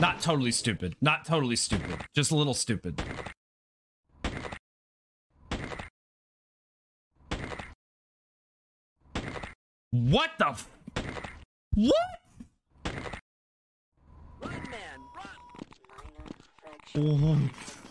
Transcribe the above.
Not totally stupid. Not totally stupid. Just a little stupid. What the f— What? Run, man, run. Oh.